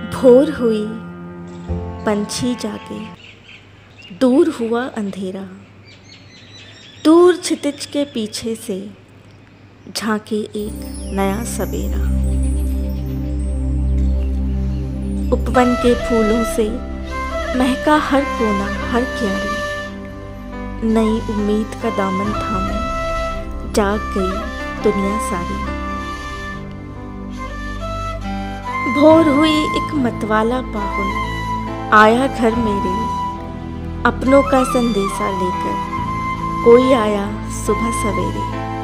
भोर हुई, पंछी जागे, दूर हुआ अंधेरा। दूर क्षितिज के पीछे से झांके एक नया सवेरा। उपवन के फूलों से महका हर कोना, हर क्यारी। नई उम्मीद का दामन थामे जाग गई दुनिया सारी। भोर हुई एक मतवाला बाहुल आया घर मेरे, अपनों का संदेशा लेकर कोई आया सुबह सवेरे।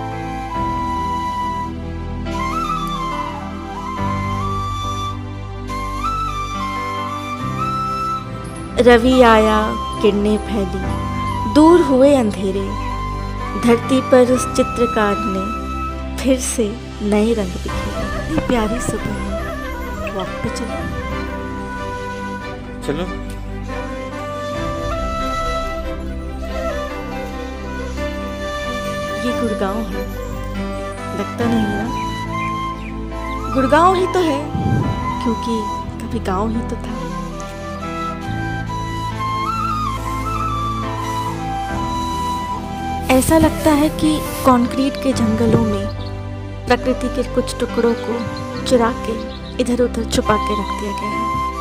रवि आया, किरणें फैली, दूर हुए अंधेरे। धरती पर उस चित्रकार ने फिर से नए रंग बिखेरे। ये प्यारी सुबह है, वॉक पे चलो। चलो। ये गुड़गांव है, लगता नहीं ना? गुड़गांव ही तो है, क्योंकि कभी गांव ही तो था। ऐसा लगता है कि कंक्रीट के जंगलों में प्रकृति के कुछ टुकड़ों को चुरा के इधर उधर छुपा के रख दिया गया है।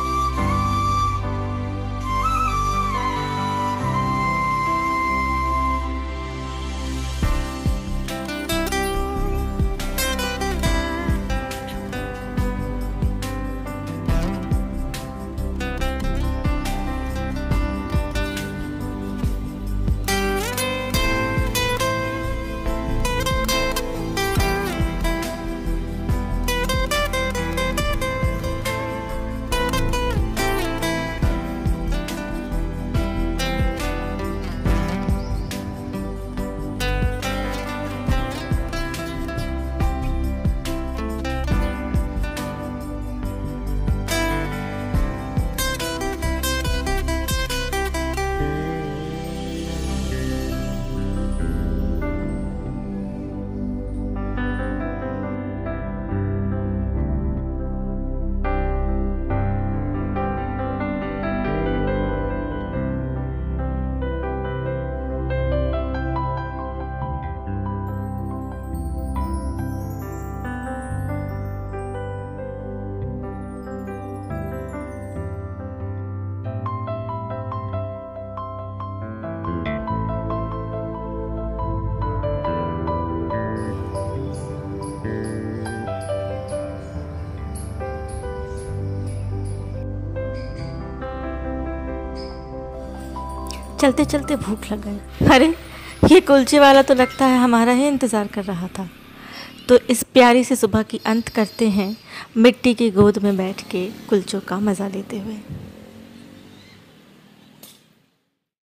चलते चलते भूख लग गई। अरे ये कुलचे वाला तो लगता है हमारा ही इंतज़ार कर रहा था। तो इस प्यारी सी सुबह की अंत करते हैं मिट्टी की गोद में बैठ के कुलचों का मज़ा लेते हुए।